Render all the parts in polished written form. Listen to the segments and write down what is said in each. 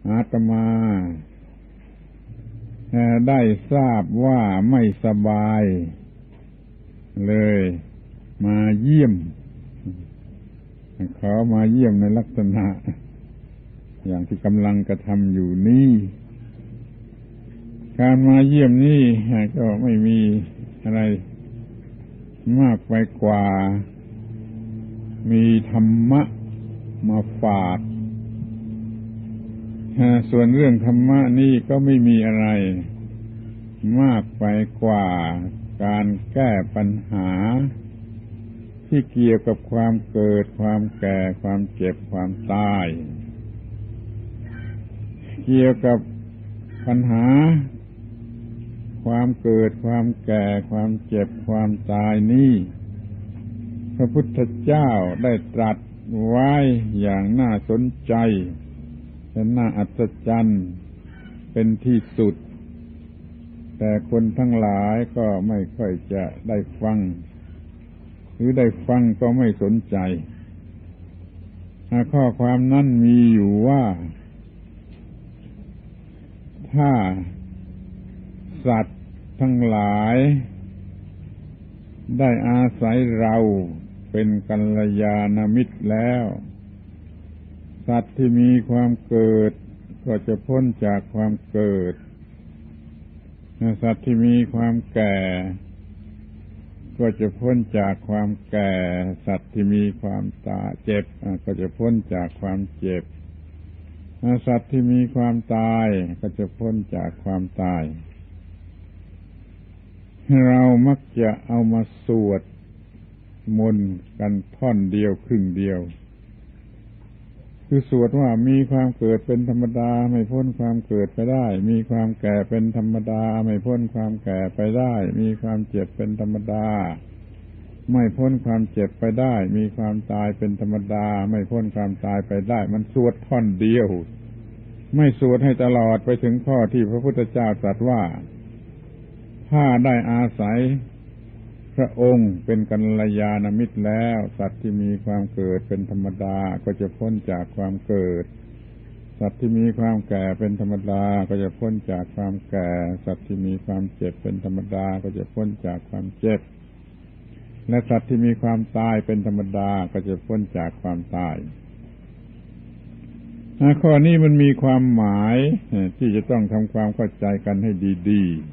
อาตมาได้ทราบว่าไม่สบายเลยมาเยี่ยมขอมาเยี่ยมในลักษณะอย่างที่กำลังกระทำอยู่นี้การมาเยี่ยมนี้ก็ไม่มีอะไรมากไปกว่ามีธรรมะมาฝากส่วนเรื่องธรรมะนี่ก็ไม่มีอะไรมากไปกว่าการแก้ปัญหาที่เกี่ยวกับความเกิดความแก่ความเจ็บความตายเกี่ยวกับปัญหาความเกิดความแก่ความเจ็บความตายนี้พระพุทธเจ้าได้ตรัสไว้อย่างน่าสนใจและน่าอัศจรรย์เป็นที่สุดแต่คนทั้งหลายก็ไม่ค่อยจะได้ฟังหรือได้ฟังก็ไม่สนใจข้อความนั้นมีอยู่ว่าถ้าสัตว์ทั้งหลายได้อาศัยเราเป็นกัลยาณมิตรแล้วสัตว์ที่มีความเกิดก็จะพ้นจากความเกิดสัตว์ที่มีความแก่ก็จะพ้นจากความแก่สัตว์ที่มีความตายเจ็บก็จะพ้นจากความเจ็บสัตว์ที่มีความตายก็จะพ้นจากความตายเรามักจะเอามาสวดมนต์กันท่อนเดียวครึ่งเดียวคือสวดว่ามีความเกิดเป็นธรรมดาไม่พ้นความเกิดไปได้มีความแก่เป็นธรรมดาไม่พ้นความแก่ไปได้มีความเจ็บเป็นธรรมดาไม่พ้นความเจ็บไปได้มีความตายเป็นธรรมดาไม่พ้นความตายไปได้มันสวดท่อนเดียวไม่สวดให้ตลอดไปถึงข้อที่พระพุทธเจ้าตรัสว่าถ้าได้อาศัยพระองค์เป็นกัลยาณมิตรแล้วสัตว์ที่มีความเกิดเป็นธรรมดาก็จะพ้นจากความเกิดสัตว์ที่มีความแก่เป็นธรรมดาก็จะพ้นจากความแก่สัตว์ที่มีความเจ็บเป็นธรรมดาก็จะพ้นจากความเจ็บและสัตว์ที่มีความตายเป็นธรรมดาก็จะพ้นจากความตายข้อนี้มันมีความหมายที่จะต้องทำความเข้าใจกันให้ดีๆ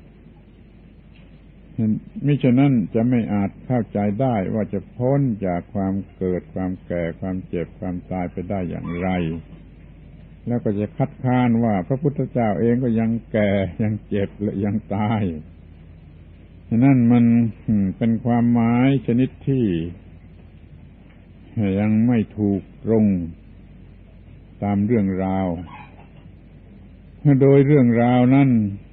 มิฉะนั้นจะไม่อาจเข้าใจได้ว่าจะพ้นจากความเกิดความแก่ความเจ็บความตายไปได้อย่างไรแล้วก็จะคัดค้านว่าพระพุทธเจ้าเองก็ยังแก่ยังเจ็บและยังตายฉะนั้นมันเป็นความหมายชนิดที่ยังไม่ถูกตรงตามเรื่องราวโดยเรื่องราวนั้น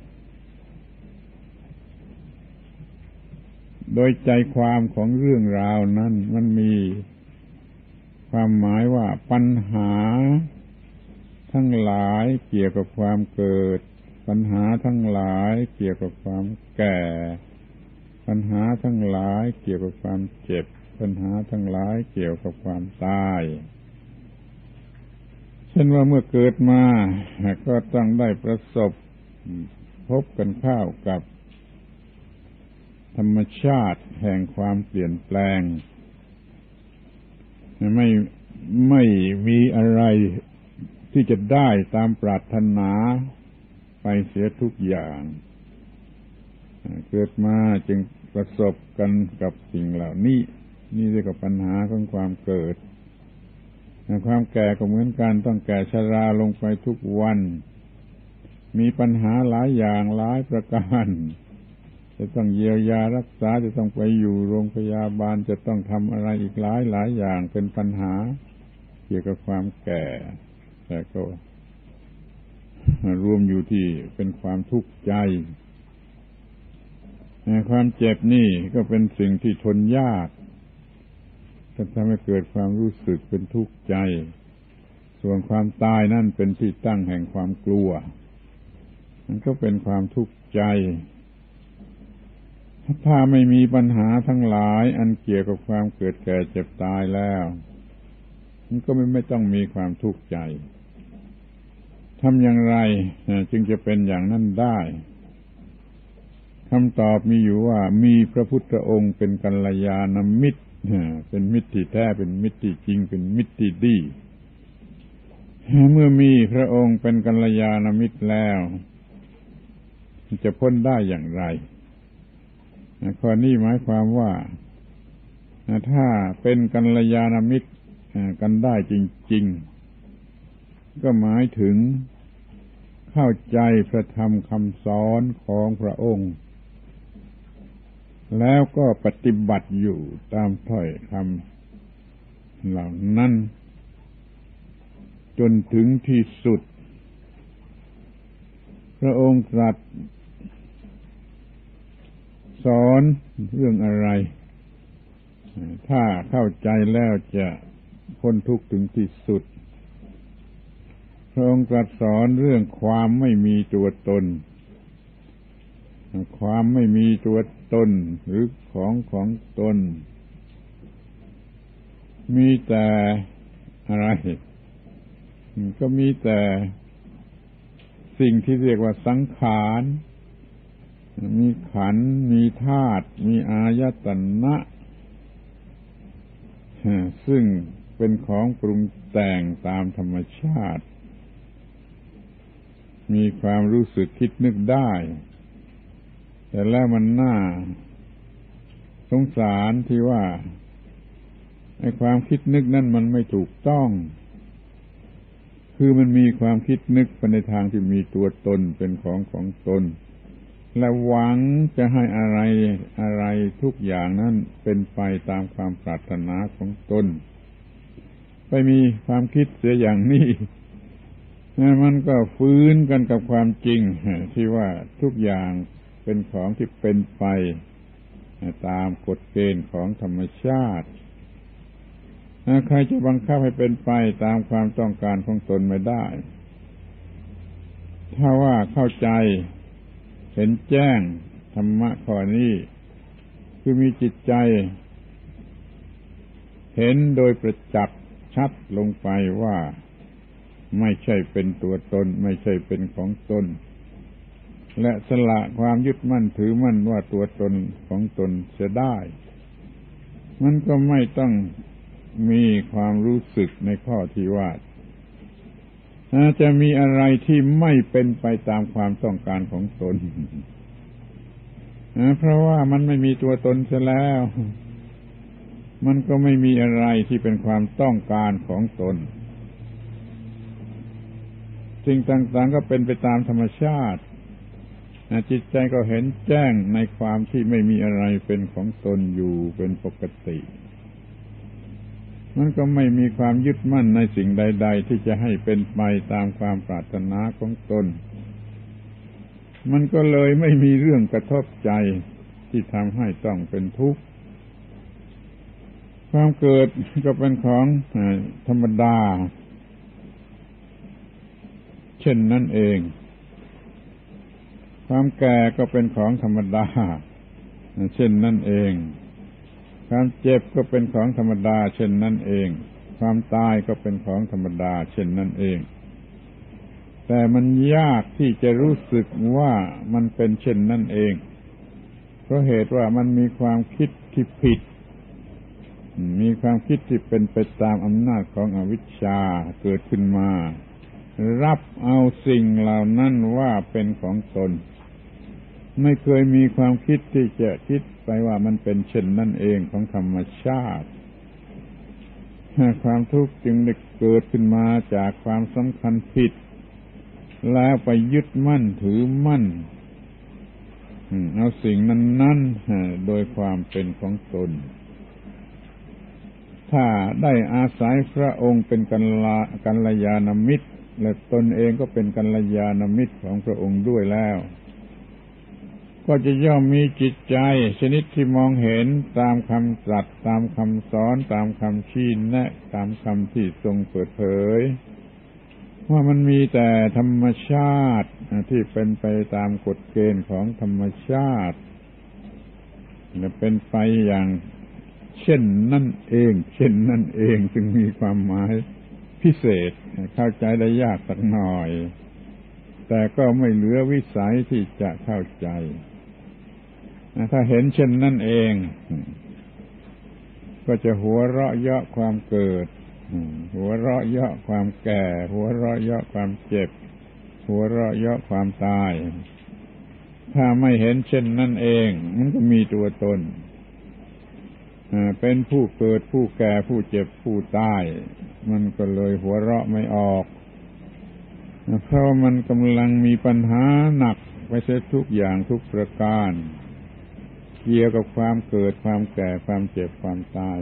โดยใจความของเรื่องราวนั้นมันมีความหมายว่าปัญหาทั้งหลายเกี่ยวกับความเกิดปัญหาทั้งหลายเกี่ยวกับความแก่ปัญหาทั้งหลายเกี่ยวกับความเจ็บปัญหาทั้งหลายเกี่ยวกับความตายเช่นว่าเมื่อเกิดมาก็ต้องได้ประสบพบกันเข้ากับธรรมชาติแห่งความเปลี่ยนแปลงไม่มีอะไรที่จะได้ตามปรารถนาไปเสียทุกอย่างเกิดมาจึงประสบกันกับสิ่งเหล่านี้นี่เรียกว่าปัญหาของความเกิดความแก่ก็เหมือนกันต้องแก่ชราลงไปทุกวันมีปัญหาหลายอย่างหลายประการจะต้องเยียวยารักษาจะต้องไปอยู่โรงพยาบาลจะต้องทำอะไรอีกหลายอย่างเป็นปัญหาเกี่ยวกับความแก่แต่ก็รวมอยู่ที่เป็นความทุกข์ใจความเจ็บนี่ก็เป็นสิ่งที่ทนยากจะทำให้เกิดความรู้สึกเป็นทุกข์ใจส่วนความตายนั่นเป็นที่ตั้งแห่งความกลัวมันก็เป็นความทุกข์ใจถ้าไม่มีปัญหาทั้งหลายอันเกี่ยวกับความเกิดแก่เจ็บตายแล้วมันก็ไม่ต้องมีความทุกข์ใจถำอย่างไรจึงจะเป็นอย่างนั้นได้คำตอบมีอยู่ว่ามีพระพุทธองค์เป็นกัลยาณมิตรเป็นมิตรที่แท้เป็นมิตรที่จริงเป็นมิตรที่ดีเมื่อมีพระองค์เป็นกัลยาณมิตรแล้วจะพ้นได้อย่างไรข้อนี้หมายความว่าถ้าเป็นกัลยาณมิตรกันได้จริงๆก็หมายถึงเข้าใจพระธรรมคำสอนของพระองค์แล้วก็ปฏิบัติอยู่ตามถ้อยคำเหล่านั้นจนถึงที่สุดพระองค์ตรัสสอนเรื่องอะไรถ้าเข้าใจแล้วจะพ้นทุกข์ถึงที่สุดพระองค์ตรัสสอนเรื่องความไม่มีตัวตนความไม่มีตัวตนหรือของตนมีแต่อะไรก็มีแต่สิ่งที่เรียกว่าสังขารมีขันธ์มีธาตุมีอายตนะซึ่งเป็นของปรุงแต่งตามธรรมชาติมีความรู้สึกคิดนึกได้แต่แล้วมันน่าสงสารที่ว่าไอ้ความคิดนึกนั่นมันไม่ถูกต้องคือมันมีความคิดนึกไปในทางที่มีตัวตนเป็นของตนและหวังจะให้อะไรทุกอย่างนั้นเป็นไปตามความปรารถนาของตนไปมีความคิดเสียอย่างนี้มันก็ฟื้นกันกับความจริงที่ว่าทุกอย่างเป็นของที่เป็นไปตามกฎเกณฑ์ของธรรมชาติใครจะบังคับให้เป็นไปตามความต้องการของตนไม่ได้ถ้าว่าเข้าใจเห็นแจ้งธรรมะข้อนี้คือมีจิตใจเห็นโดยประจักษ์ชัดลงไปว่าไม่ใช่เป็นตัวตนไม่ใช่เป็นของตนและสละความยึดมั่นถือมั่นว่าตัวตนของตนเสียได้มันก็ไม่ต้องมีความรู้สึกในข้อที่ว่าจะมีอะไรที่ไม่เป็นไปตามความต้องการของตนเพราะว่ามันไม่มีตัวตนเสียแล้วมันก็ไม่มีอะไรที่เป็นความต้องการของตนสิ่งต่างๆก็เป็นไปตามธรรมชาติจิตใจก็เห็นแจ้งในความที่ไม่มีอะไรเป็นของตนอยู่เป็นปกติมันก็ไม่มีความยึดมั่นในสิ่งใดๆที่จะให้เป็นไปตามความปรารถนาของตนมันก็เลยไม่มีเรื่องกระทบใจที่ทำให้ต้องเป็นทุกข์ความเกิดก็เป็นของธรรมดาเช่นนั่นเองความแก่ก็เป็นของธรรมดาเช่นนั่นเองความเจ็บก็เป็นของธรรมดาเช่นนั่นเองความตายก็เป็นของธรรมดาเช่นนั่นเองแต่มันยากที่จะรู้สึกว่ามันเป็นเช่นนั่นเองเพราะเหตุว่ามันมีความคิดที่ผิดมีความคิดที่เป็นไปตามอำนาจของอวิชชาเกิดขึ้นมารับเอาสิ่งเหล่านั้นว่าเป็นของตนไม่เคยมีความคิดที่จะคิดไปว่ามันเป็นเช่นนั่นเองของธรรมชาติความทุกข์จึงได้เกิดขึ้นมาจากความสำคัญผิดแล้วไปยึดมั่นถือมั่นเอาสิ่งนั้นๆโดยความเป็นของตนถ้าได้อาศัยพระองค์เป็นกัลยาณมิตรและตนเองก็เป็นกัลยาณมิตรของพระองค์ด้วยแล้วก็จะย่อมมีจิตใจชนิดที่มองเห็นตามคำตรัสตามคำสอนตามคำชี้แนะตามคำที่ทรงเปิดเผยว่ามันมีแต่ธรรมชาติที่เป็นไปตามกฎเกณฑ์ของธรรมชาติและเป็นไปอย่างเช่นนั่นเองซึ่งมีความหมายพิเศษเข้าใจได้ยากสักหน่อยแต่ก็ไม่เหลือวิสัยที่จะเข้าใจถ้าเห็นเช่นนั่นเองก็จะหัวเราะเยาะความเกิดหัวเราะเยาะความแก่หัวเราะเยาะความเจ็บหัวเราะเยาะความตายถ้าไม่เห็นเช่นนั่นเองมันก็มีตัวตนเป็นผู้เกิดผู้แก่ผู้เจ็บผู้ตายมันก็เลยหัวเราะไม่ออกเพราะมันกำลังมีปัญหาหนักไปเสียทุกอย่างทุกประการเกี่ยวกับความเกิดความแก่ความเจ็บความตาย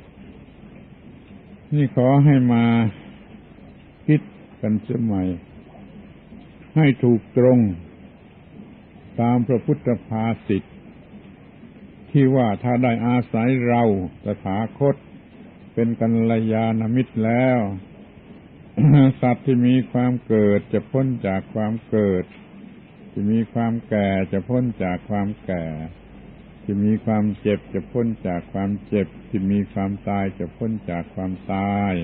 นี่ขอให้มาคิดกันเสียใหม่ให้ถูกตรงตามพระพุทธภาษิตที่ว่าถ้าได้อาศัยเราตถาคตเป็นกัลยาณมิตรแล้ว สัตว์ที่มีความเกิดจะพ้นจากความเกิดที่มีความแก่จะพ้นจากความแก่ที่มีความเจ็บจะพ้นจากความเจ็บที่มีความตายจะพ้นจากความตาย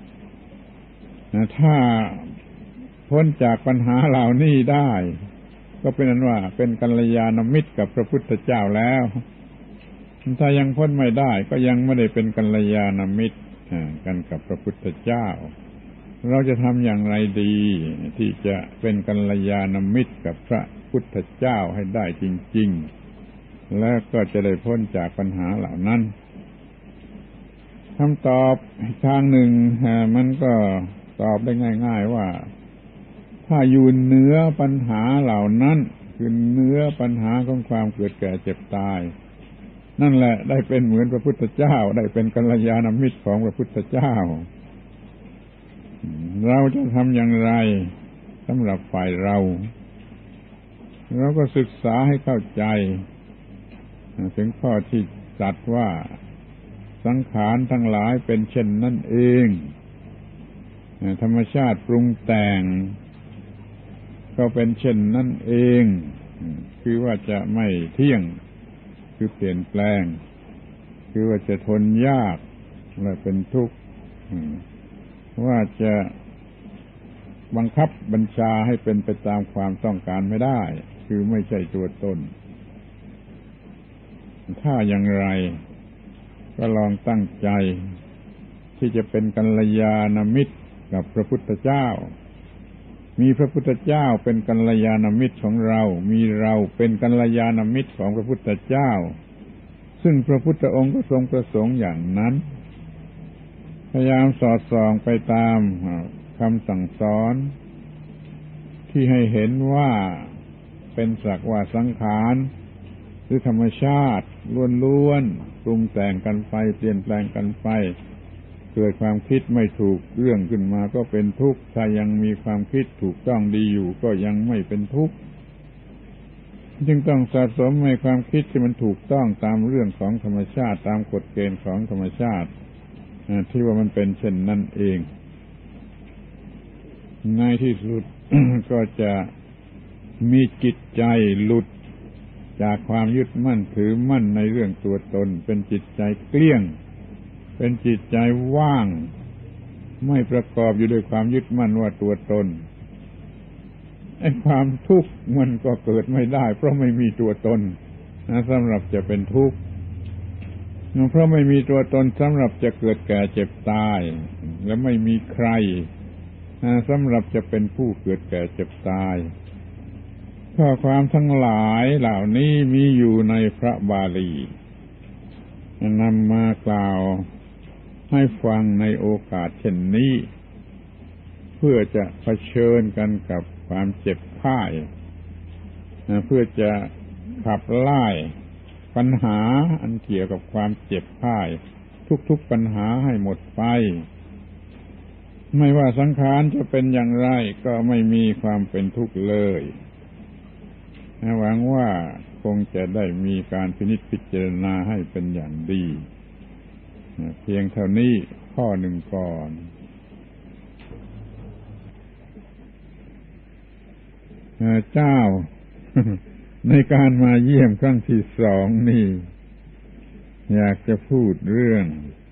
ถ้าพ้นจากปัญหาเหล่านี้ได้ก็เป็นอันว่าเป็นกัลยาณมิตรกับพระพุทธเจ้าแล้วถ้ายังพ้นไม่ได้ก็ยังไม่ได้เป็นกัลยาณมิตรกันกับพระพุทธเจ้าเราจะทำอย่างไรดีที่จะเป็นกัลยาณมิตรกับพระพุทธเจ้าให้ได้จริงๆแล้วก็จะได้พ้นจากปัญหาเหล่านั้นคำตอบทางหนึ่งมันก็ตอบได้ง่ายๆว่าถ้าอยู่เหนือปัญหาเหล่านั้นคือเหนือปัญหาของความเกิดแก่เจ็บตายนั่นแหละได้เป็นเหมือนพระพุทธเจ้าได้เป็นกัลยาณมิตรของพระพุทธเจ้าเราจะทำอย่างไรสำหรับฝ่ายเราก็ศึกษาให้เข้าใจถึงข้อที่ตรัสว่าสังขารทั้งหลายเป็นเช่นนั่นเองธรรมชาติปรุงแต่งก็เป็นเช่นนั่นเองคือว่าจะไม่เที่ยงคือเปลี่ยนแปลงคือว่าจะทนยากและเป็นทุกข์ว่าจะบังคับบัญชาให้เป็นไปตามความต้องการไม่ได้คือไม่ใช่ตัวตนถ้าอย่างไรก็ลองตั้งใจที่จะเป็นกัลยาณมิตรกับพระพุทธเจ้ามีพระพุทธเจ้าเป็นกัลยาณมิตรของเรามีเราเป็นกัลยาณมิตรของพระพุทธเจ้าซึ่งพระพุทธองค์ก็ทรงประสงค์อย่างนั้นพยายามสอดส่องไปตามคำสั่งสอนที่ให้เห็นว่าเป็นสักว่าสังขารหรือธรรมชาติล้วนๆปรุงแต่งกันไปเปลี่ยนแปลงกันไปเกิดความคิดไม่ถูกเรื่องขึ้นมาก็เป็นทุกข์ถ้ายังมีความคิดถูกต้องดีอยู่ก็ยังไม่เป็นทุกข์จึงต้องสะสมในความคิดที่มันถูกต้องตามเรื่องของธรรมชาติตามกฎเกณฑ์ของธรรมชาติที่ว่ามันเป็นเช่นนั้นเองในที่สุด ก็จะมีจิตใจหลุดจากความยึดมั่นถือมั่นในเรื่องตัวตนเป็นจิตใจเกลี้ยงเป็นจิตใจว่างไม่ประกอบอยู่ด้วยความยึดมั่นว่าตัวตนไอ้ความทุกข์มันก็เกิดไม่ได้เพราะไม่มีตัวตนสำหรับจะเป็นทุกข์เพราะไม่มีตัวตนสำหรับจะเกิดแก่เจ็บตายและไม่มีใครสำหรับจะเป็นผู้เกิดแก่เจ็บตายข้อความทั้งหลายเหล่านี้มีอยู่ในพระบาลีนำมากล่าวให้ฟังในโอกาสเช่นนี้เพื่อจะเผชิญกันกับความเจ็บไข้เพื่อจะขับไล่ปัญหาอันเกี่ยวกับความเจ็บไข้ทุกๆปัญหาให้หมดไปไม่ว่าสังขารจะเป็นอย่างไรก็ไม่มีความเป็นทุกข์เลยหวังว่าคงจะได้มีการพินิจพิจารณาให้เป็นอย่างดีเพียงเท่านี้ข้อหนึ่งก่อนเจ้า ในการมาเยี่ยมครั้งที่สองนี่อยากจะพูดเรื่อง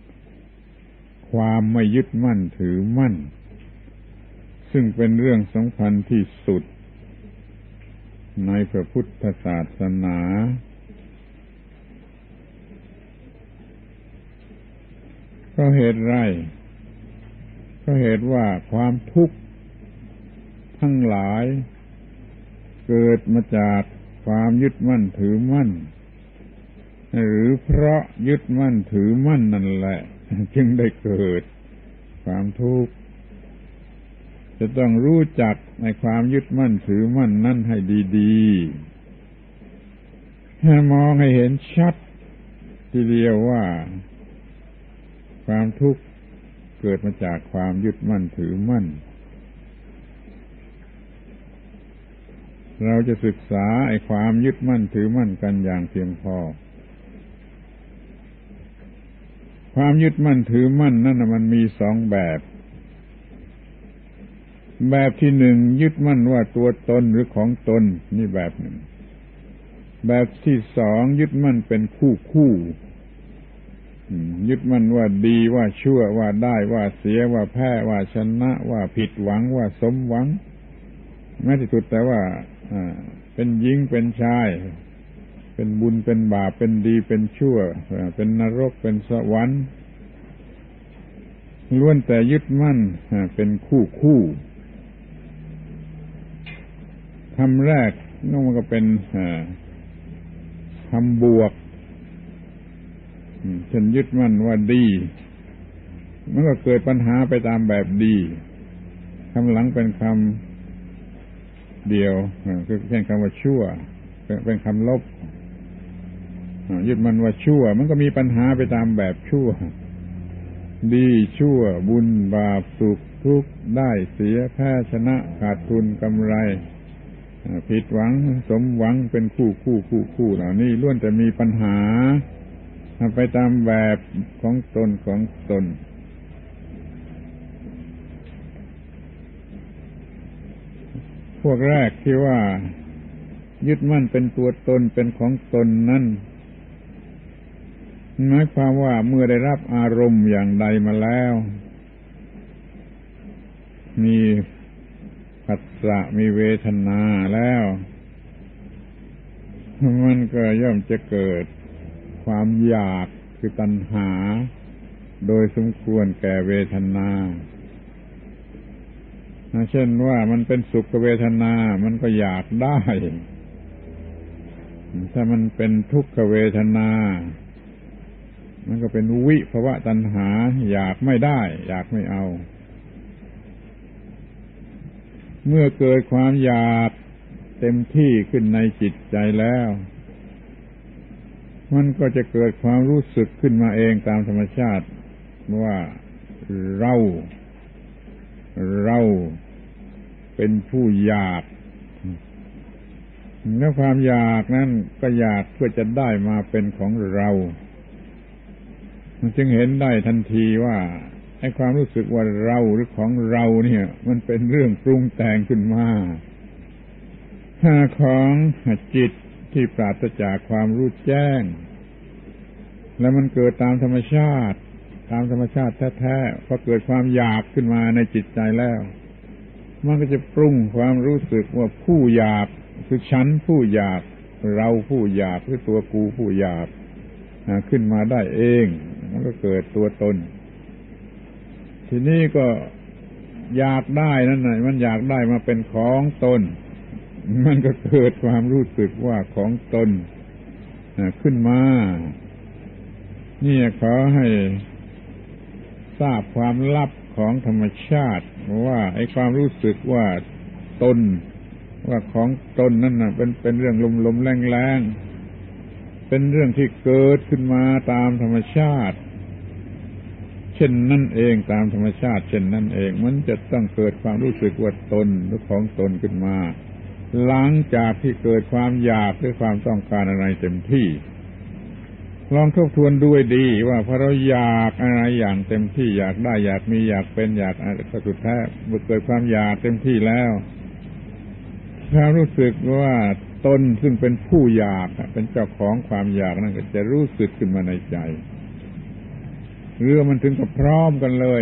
ความไม่ยึดมั่นถือมั่นซึ่งเป็นเรื่องสำคัญที่สุดในพระพุทธศาสนาก็เหตุไรก็เหตุว่าความทุกข์ทั้งหลายเกิดมาจากความยึดมั่นถือมั่นหรือเพราะยึดมั่นถือมั่นนั่นแหละจึงได้เกิดความทุกข์จะต้องรู้จักในความยึดมั่นถือมั่นนั่นให้ดีๆให้มองให้เห็นชัดทีเดียวว่าความทุกข์เกิดมาจากความยึดมั่นถือมั่นเราจะศึกษาไอ้ความยึดมั่นถือมั่นกันอย่างเพียงพอความยึดมั่นถือมั่นนั่นมันมีสองแบบแบบที่หนึ่งยึดมั่นว่าตัวตนหรือของตนนี่แบบหนึ่งแบบที่สองยึดมั่นเป็นคู่ยึดมั่นว่าดีว่าชั่วว่าได้ว่าเสียว่าแพ้ว่าชนะว่าผิดหวังว่าสมหวังแม้ที่สุดแต่ว่าเป็นหญิงเป็นชายเป็นบุญเป็นบาปเป็นดีเป็นชั่วเป็นนรกเป็นสวรรค์ล้วนแต่ยึดมั่นเป็นคู่คำแรกนั่นมันก็เป็นคำบวกฉันยึดมั่นว่าดีมันก็เกิดปัญหาไปตามแบบดีคำหลังเป็นคำเดียวคือเช่นคำว่าชั่วเป็นคำลบยึดมั่นว่าชั่วมันก็มีปัญหาไปตามแบบชั่วดีชั่วบุญบาปสุขทุกข์ได้เสียแพ้ชนะขาดทุนกำไรผิดหวังสมหวังเป็นคู่เหล่านี้ล้วนแต่มีปัญหาไปตามแบบของตนพวกแรกที่ว่ายึดมั่นเป็นตัวตนเป็นของตนนั้นหมายความว่าเมื่อได้รับอารมณ์อย่างใดมาแล้วมีผัสสะมีเวทนาแล้วมันก็ย่อมจะเกิดความอยากคือตัณหาโดยสมควรแก่เวทนาเช่นว่ามันเป็นสุขเวทนามันก็อยากได้ถ้ามันเป็นทุกขเวทนามันก็เป็นวิภวะตัณหาอยากไม่ได้อยากไม่เอาเมื่อเกิดความอยากเต็มที่ขึ้นในจิตใจแล้วมันก็จะเกิดความรู้สึกขึ้นมาเองตามธรรมชาติว่าเราเป็นผู้อยากแล้วความอยากนั้นก็อยากเพื่อจะได้มาเป็นของเรามันจึงเห็นได้ทันทีว่าไอ้ความรู้สึกว่าเราหรือของเราเนี่ยมันเป็นเรื่องปรุงแต่งขึ้นมาของจิตที่ปราศจากความรู้แจ้งแล้วมันเกิดตามธรรมชาติแท้ๆพอเกิดความอยากขึ้นมาในจิตใจแล้วมันก็จะปรุงความรู้สึกว่าผู้อยากคือฉันผู้อยากเราผู้อยากหรือตัวกูผู้อยากขึ้นมาได้เองมันก็เกิดตัวตนทีนี้ก็อยากได้นั่นน่ะมันอยากได้มาเป็นของตนมันก็เกิดความรู้สึกว่าของตนขึ้นมานี่ขอให้ทราบความลับของธรรมชาติว่าไอ้ความรู้สึกว่าตนว่าของตนนั่นน่ะเป็นเรื่องลมๆแรงๆเป็นเรื่องที่เกิดขึ้นมาตามธรรมชาติเช่นนั่นเองตามธรรมชาติเช่นนั่นเองมันจะต้องเกิดความรู้สึกว่าตนหรือของตนขึ้นมาหลังจากที่เกิดความอยากหรือความต้องการอะไรเต็มที่ลองทบทวนด้วยดีว่าพอเราอยากอะไรอย่างเต็มที่อยากได้อยากมีอยากเป็นอยากอะไรก็สุดแท้เมื่อเกิดความอยากเต็มที่แล้วความรู้สึกว่าตนซึ่งเป็นผู้อยากเป็นเจ้าของความอยากนั่นก็จะรู้สึกขึ้นมาในใจเรื่องมันถึงกับพร้อมกันเลย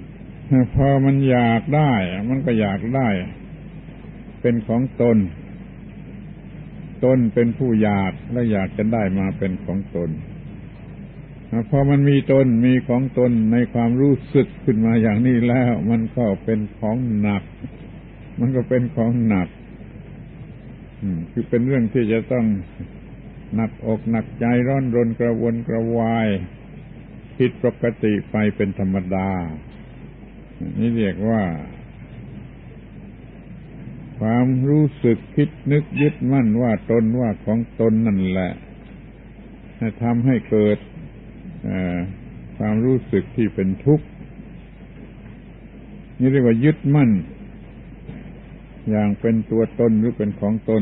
พอมันอยากได้มันก็อยากได้เป็นของตนตนเป็นผู้อยากและอยากจะได้มาเป็นของตนพอมันมีตนมีของตนในความรู้สึกขึ้นมาอย่างนี้แล้วมันก็เป็นของหนักมันก็เป็นของหนักคือเป็นเรื่องที่จะต้องหนักอกหนักใจร้อนรนกระวนกระวายผิดปกติไปเป็นธรรมดานี่เรียกว่าความรู้สึกคิดนึกยึดมั่นว่าตนว่าของตนนั่นแหละทำให้เกิดความรู้สึกที่เป็นทุกข์นี่เรียกว่ายึดมั่นอย่างเป็นตัวตนหรือเป็นของตน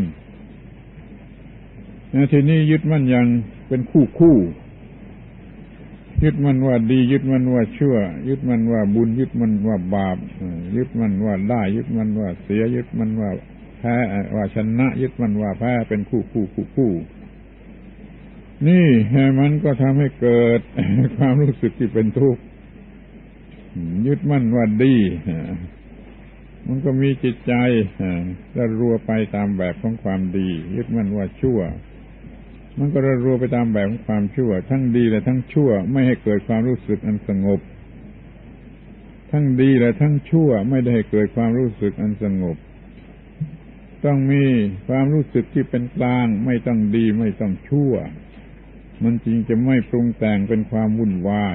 ทีนี้ยึดมั่นอย่างเป็นคู่ยึดมั่นว่าดียึดมั่นว่าชั่วยึดมั่นว่าบุญยึดมั่นว่าบาปยึดมั่นว่าได้ยึดมั่นว่าเสียยึดมั่นว่าแพ้ว่าชนะยึดมั่นว่าแพ้เป็นคู่นี่มันก็ทำให้เกิดความรู้สึกที่เป็นทุกข์ยึดมั่นว่าดีมันก็มีจิตใจระรัวไปตามแบบของความดียึดมั่นว่าชั่วมันก็ระรัวไปตามแบบของความชั่วทั้งดีและทั้งชั่วไม่ให้เกิดความรู้สึกอันสงบทั้งดีและทั้งชั่วไม่ได้ให้เกิดความรู้สึกอันสงบต้องมีความรู้สึกที่เป็นกลางไม่ต้องดีไม่ต้องชั่วมันจริงจะไม่ปรุงแต่งเป็นความวุ่นวาย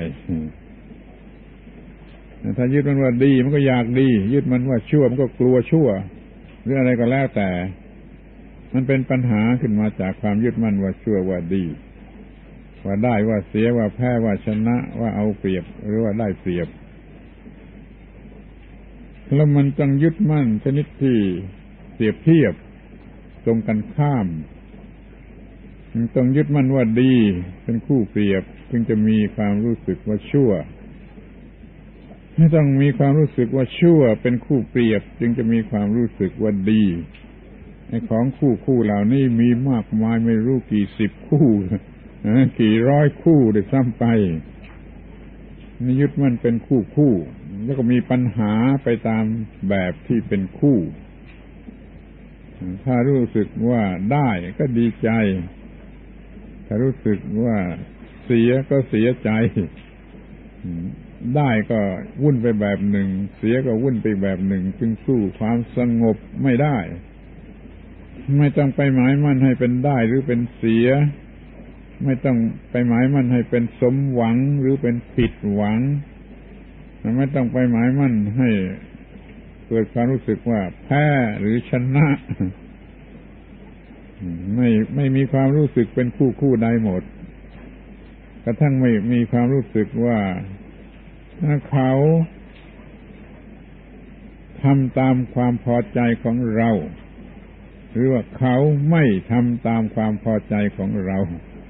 ถ้ายึดมันว่าดีมันก็อยากดียึดมันว่าชั่วมันก็กลัวชั่วหรืออะไรก็แล้วแต่มันเป็นปัญหาขึ้นมาจากความยึดมั่นว่าชั่วว่าดีว่าได้ว่าเสียว่าแพ้ว่าชนะว่าเอาเปรียบหรือว่าได้เปรียบแล้วมันต้องยึดมั่นชนิดที่เปรียบเทียบตรงกันข้ามต้องยึดมั่นว่าดีเป็นคู่เปรียบจึงจะมีความรู้สึกว่าชั่วไม่ต้องมีความรู้สึกว่าชั่วเป็นคู่เปรียบจึงจะมีความรู้สึกว่าดีไอ้ของคู่เหล่านี้มีมากมายไม่รู้กี่สิบคู่กี่ร้อยคู่ได้ซ้ำไปนี่ยึดมั่นเป็นคู่แล้วก็มีปัญหาไปตามแบบที่เป็นคู่ถ้ารู้สึกว่าได้ก็ดีใจถ้ารู้สึกว่าเสียก็เสียใจได้ก็วุ่นไปแบบหนึ่งเสียก็วุ่นไปแบบหนึ่งจึงสู้ความสงบไม่ได้ไม่ต้องไปหมายมั่นให้เป็นได้หรือเป็นเสียไม่ต้องไปหมายมั่นให้เป็นสมหวังหรือเป็นผิดหวังไม่ต้องไปหมายมั่นให้เกิดความรู้สึกว่าแพ้หรือชนะไม่มีความรู้สึกเป็นคู่ใดหมดกระทั่งไม่มีความรู้สึกว่าเขาทำตามความพอใจของเราหรือว่าเขาไม่ทำตามความพอใจของเรา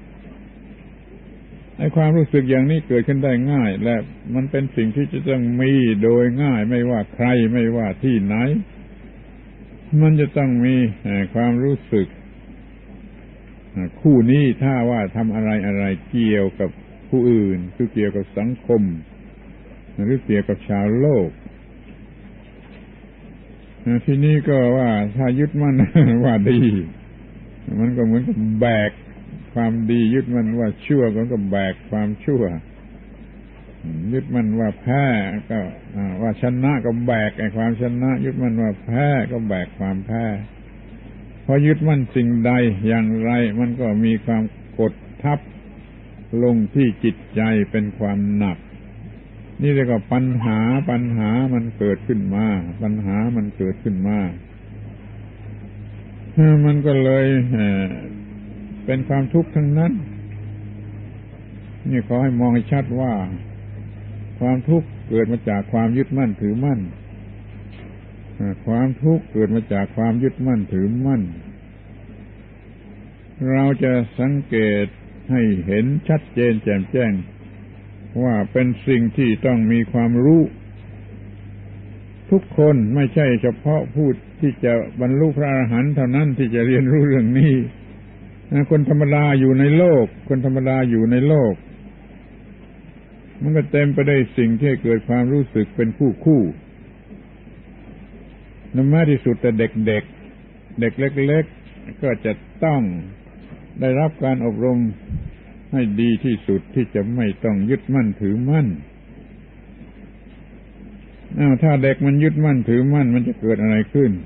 ไอ้ความรู้สึกอย่างนี้เกิดขึ้นได้ง่ายและมันเป็นสิ่งที่จะต้องมีโดยง่ายไม่ว่าใครไม่ว่าที่ไหนมันจะต้องมีความรู้สึกคู่นี้ถ้าว่าทำอะไรเกี่ยวกับผู้อื่นคือเกี่ยวกับสังคมหรือเกี่ยวกับชาวโลกที่นี่ก็ว่าถ้ายึดมั่นว่าดีมันก็เหมือนกับแบกความดียึดมั่นว่าชั่วก็แบกความชั่วยึดมั่นว่าแพ้ก็ว่าชนะก็แบกไอ้ความชนะยึดมั่นว่าแพ้ก็แบกความแพ้พอยึดมั่นสิ่งใดอย่างไรมันก็มีความกดทับลงที่จิตใจเป็นความหนักนี่เรียกว่าปัญหามันเกิดขึ้นมาปัญหามันเกิดขึ้นมามันก็เลยเป็นความทุกข์ทั้งนั้นนี่ขอให้มองให้ชัดว่าความทุกข์เกิดมาจากความยึดมั่นถือมั่นความทุกข์เกิดมาจากความยึดมั่นถือมั่นเราจะสังเกตให้เห็นชัดเจนแจ่มแจ้งว่าเป็นสิ่งที่ต้องมีความรู้ทุกคนไม่ใช่เฉพาะผู้ที่จะบรรลุพระอรหันต์เท่านั้นที่จะเรียนรู้เรื่องนี้คนธรรมดาอยู่ในโลกมันก็เต็มไปด้วยสิ่งที่เกิดความรู้สึกเป็นคู่นั่นแม้ที่สุดแต่เด็กเล็กก็จะต้องได้รับการอบรมให้ดีที่สุดที่จะไม่ต้องยึดมั่นถือมั่นถ้าเด็กมันยึดมั่นถือมั่นมันจะเกิดอะไรขึ้น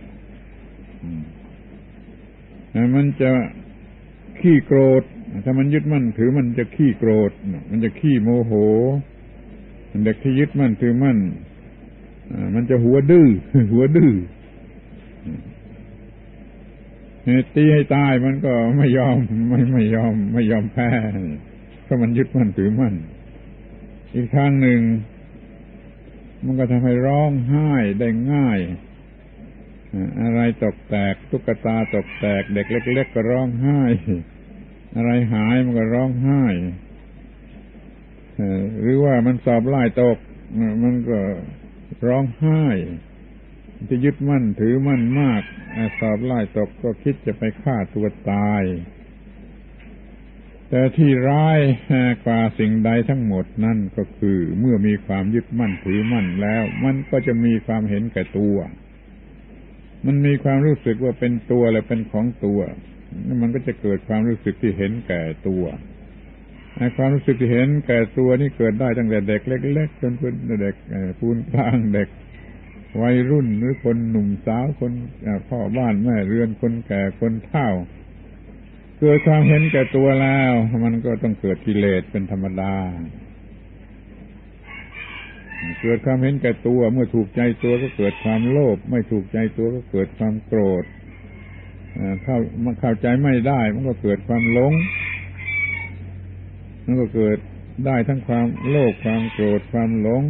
มันจะขี้โกรธถ้ามันยึดมั่นถือมันจะขี้โกรธมันจะขี้โมโหเด็กที่ยึดมั่นถือมั่นมันจะหัวดื้อตีให้ตายมันก็ไม่ยอมแพ้เพราะมันยึดมั่นถือมั่นอีกทางหนึ่งมันก็ทำให้ร้องไห้ได้ง่ายอะไรตกแตกตุ๊กตาตกแตกเด็กเล็กๆก็ร้องไห้อะไรหายมันก็ร้องไห้หรือว่ามันสอบไล่ตกมันก็ร้องไห้จะยึดมั่นถือมั่นมากสอบไล่ตกก็คิดจะไปฆ่าตัวตายแต่ที่ร้ายกว่าสิ่งใดทั้งหมดนั่นก็คือเมื่อมีความยึดมั่นถือมั่นแล้วมันก็จะมีความเห็นแก่ตัวมันมีความรู้สึกว่าเป็นตัวและเป็นของตัวมันก็จะเกิดความรู้สึกที่เห็นแก่ตัวความรู้สึกที่เห็นแก่ตัวนี่เกิดได้ตั้งแต่เด็กเล็กๆจนเป็นเด็กปูนกลางเด็กวัยรุ่นหรือคนหนุ่มสาวคนพ่อบ้านแม่เรือนคนแก่คนเฒ่าเกิดความเห็นแก่ตัวแล้วมันก็ต้องเกิดกิเลสเป็นธรรมดาเกิดความเห็นแก่ตัวเมื่อถูกใจตัวก็เกิดความโลภไม่ถูกใจตัวก็เกิดความโกรธเข้าใจไม่ได้มันก็เกิดความหลงมันก็เกิดได้ทั้งความโลภความโกรธความหลง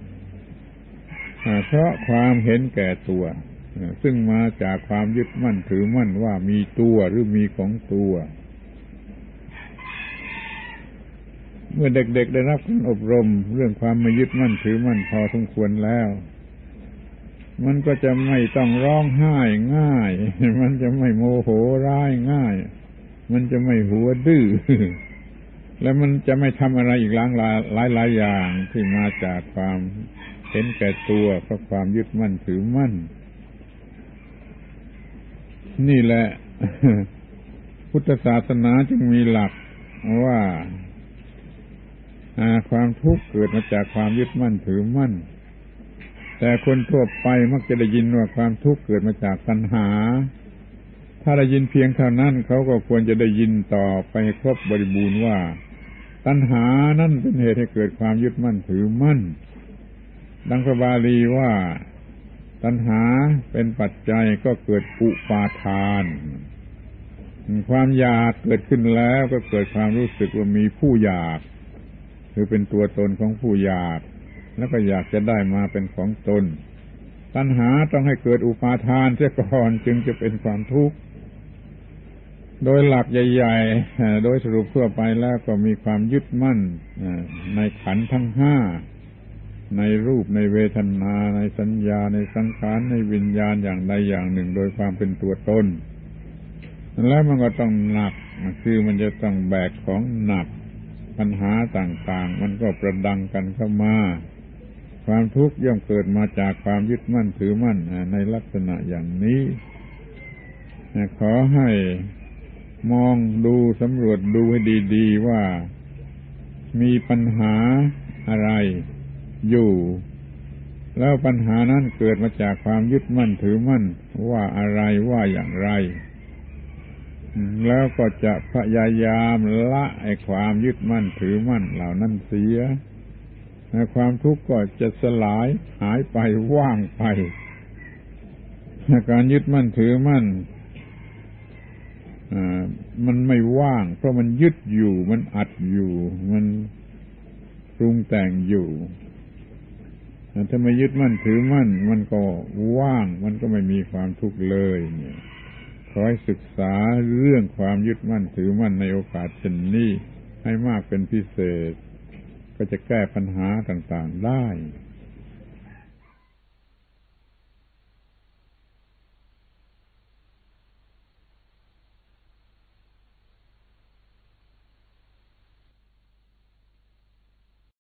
เพราะความเห็นแก่ตัวซึ่งมาจากความยึดมั่นถือมั่นว่ามีตัวหรือมีของตัวเมื่อเด็กๆได้รับการอบรมเรื่องความไม่ยึดมั่นถือมั่นพอสมควรแล้วมันก็จะไม่ต้องร้องไห้ง่ายมันจะไม่โมโหร้ายง่ายมันจะไม่หัวดื้อแล้วมันจะไม่ทำอะไรอีกหลายอย่างที่มาจากความเห็นแก่ตัวเพราะความยึดมั่นถือมั่นนี่แหละพุทธศาสนาจึงมีหลักว่าความทุกข์เกิดมาจากความยึดมั่นถือมั่นแต่คนทั่วไปมักจะได้ยินว่าความทุกข์เกิดมาจากตัณหาถ้าได้ยินเพียงเท่านั้นเขาก็ควรจะได้ยินต่อไปครบบริบูรณ์ว่าตัณหานั่นเป็นเหตุให้เกิดความยึดมั่นถือมั่นดังพระบาลีว่าตัณหาเป็นปัจจัยก็เกิดอุปาทานความอยากเกิดขึ้นแล้วก็เกิดความรู้สึกว่ามีผู้อยากคือเป็นตัวตนของผู้อยากแล้วก็อยากจะได้มาเป็นของตนตัณหาต้องให้เกิดอุปาทานเสียก่อนจึงจะเป็นความทุกข์โดยหลักใหญ่ๆโดยสรุปทั่วไปแล้วก็มีความยึดมั่นในขันธ์ทั้งห้าในรูปในเวทนาในสัญญาในสังขารในวิญญาณอย่างใดอย่างหนึ่งโดยความเป็นตัวตนแล้วมันก็ต้องหนักคือมันจะต้องแบกของหนักปัญหาต่างๆมันก็ประดังกันเข้ามาความทุกข์ย่อมเกิดมาจากความยึดมั่นถือมั่นในลักษณะอย่างนี้ขอให้มองดูสำรวจดูให้ดีๆว่ามีปัญหาอะไรอยู่แล้วปัญหานั้นเกิดมาจากความยึดมั่นถือมั่นว่าอะไรว่าอย่างไรแล้วก็จะพยายามละไอ้ความยึดมั่นถือมั่นเหล่านั้นเสียความทุกข์ก็จะสลายหายไปว่างไปการยึดมั่นถือมั่นมันไม่ว่างเพราะมันยึดอยู่มันอัดอยู่มันปรุงแต่งอยู่ถ้าไม่ยึดมั่นถือมั่นมันก็ว่างมันก็ไม่มีความทุกข์เลยเนี่ยขอให้ศึกษาเรื่องความยึดมั่นถือมั่นในโอกาสเช่นนี้ให้มากเป็นพิเศษก็จะแก้ปัญหาต่างๆได้